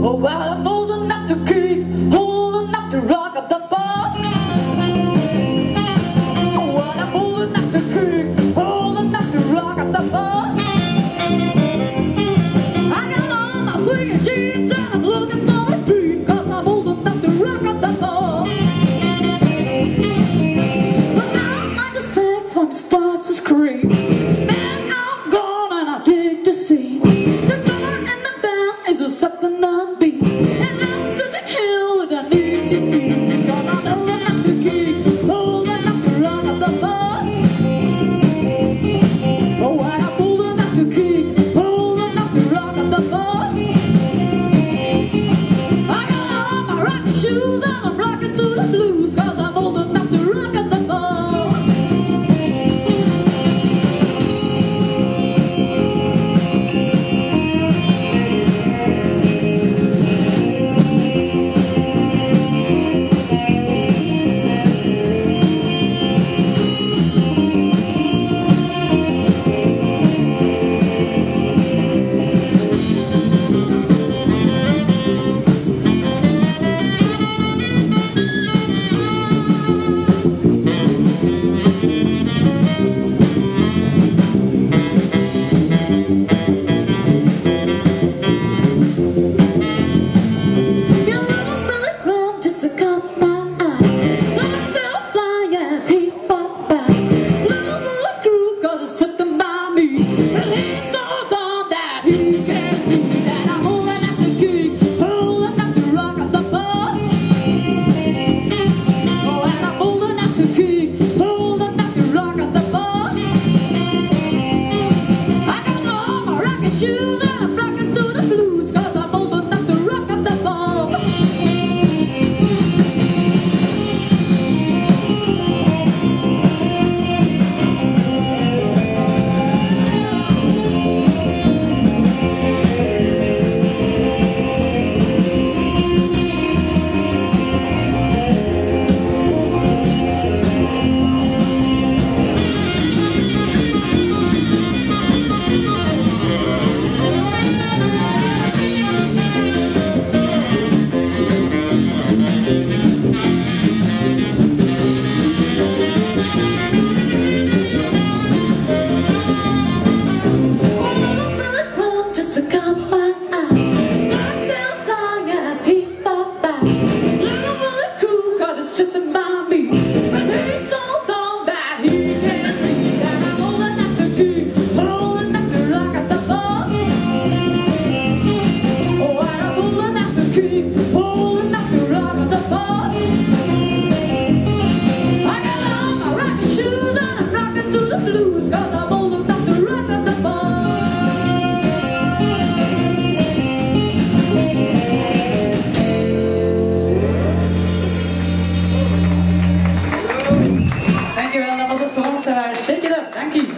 Oh, well, I'm old enough to keep, old enough to rock at the bar. Oh, well, I'm old enough to keep, old enough to rock at the bar. I got on my swinging jeans and I'm looking for a treat, 'cause I'm old enough to rock at the bar. But I'm like the sex when it starts to scream, and I'm gone and I dig the scene. The door and the bell is a something upbeat, and I'm sitting here and I need to be, because I'm old enough to keep, old enough to rock at the bar. Oh, I'm old enough to keep, old enough to rock at the bar. I got on my rocking shoes and I'm rocking through the blues, 'cause I'm old enough to rock at the bar. Your little Billy Graham just caught my eye. Don't feel flying as he popped by. Little Billy Crew got a something by me, and he's so gone that he can't see that I'm old enough to keep, old enough to rock at the bar. Oh, and I'm old enough to keep, old enough to rock at the bar. I got on my rocking shoes and I'm rocking through the blues, 'cause I'm old enough to rock at the bar. Little Billy Graham just caught my eye. Don't feel flying as he popped by. Little Billy Crew got a sitting by me, but he's so dumb that he can't see that I'm old enough to keep, old enough to rock at the bar. Oh, and I'm old enough to keep, old enough to rock at the bar. I got on my rocking shoes and I'm rocking through the blues, 'cause I'm old enough to rock at the bar. Dankjewel, dat was het voor ons. Shake it up, dank u.